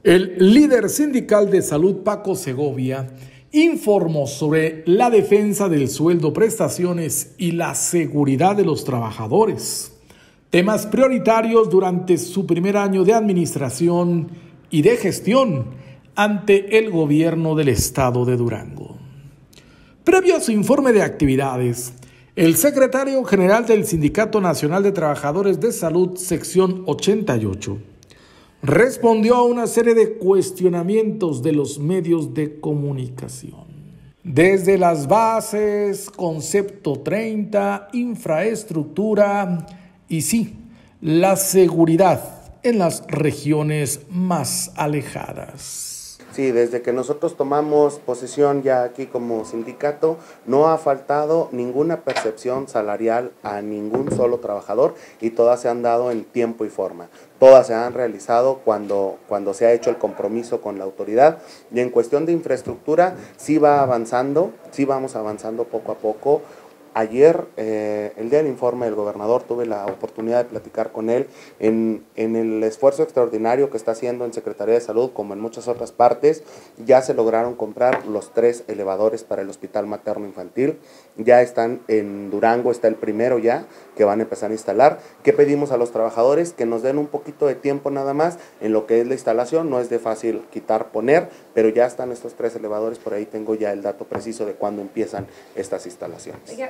El líder sindical de salud, Paco Segovia, informó sobre la defensa del sueldo, prestaciones y la seguridad de los trabajadores, temas prioritarios durante su primer año de administración y de gestión ante el gobierno del estado de Durango. Previo a su informe de actividades, el secretario general del Sindicato Nacional de Trabajadores de Salud, sección 88, respondió a una serie de cuestionamientos de los medios de comunicación. Desde las bases, concepto 30, infraestructura y sí, la seguridad en las regiones más alejadas. Sí, desde que nosotros tomamos posesión ya aquí como sindicato, no ha faltado ninguna percepción salarial a ningún solo trabajador y todas se han dado en tiempo y forma. Todas se han realizado cuando se ha hecho el compromiso con la autoridad, y en cuestión de infraestructura sí va avanzando, sí vamos avanzando poco a poco. Ayer, el día del informe del gobernador, tuve la oportunidad de platicar con él en el esfuerzo extraordinario que está haciendo en Secretaría de Salud, como en muchas otras partes. Ya se lograron comprar los 3 elevadores para el Hospital Materno Infantil. Ya están en Durango, está el primero ya, que van a empezar a instalar. ¿Qué pedimos a los trabajadores? Que nos den un poquito de tiempo nada más en lo que es la instalación. No es de fácil quitar, poner, pero ya están estos 3 elevadores. Por ahí tengo ya el dato preciso de cuándo empiezan estas instalaciones.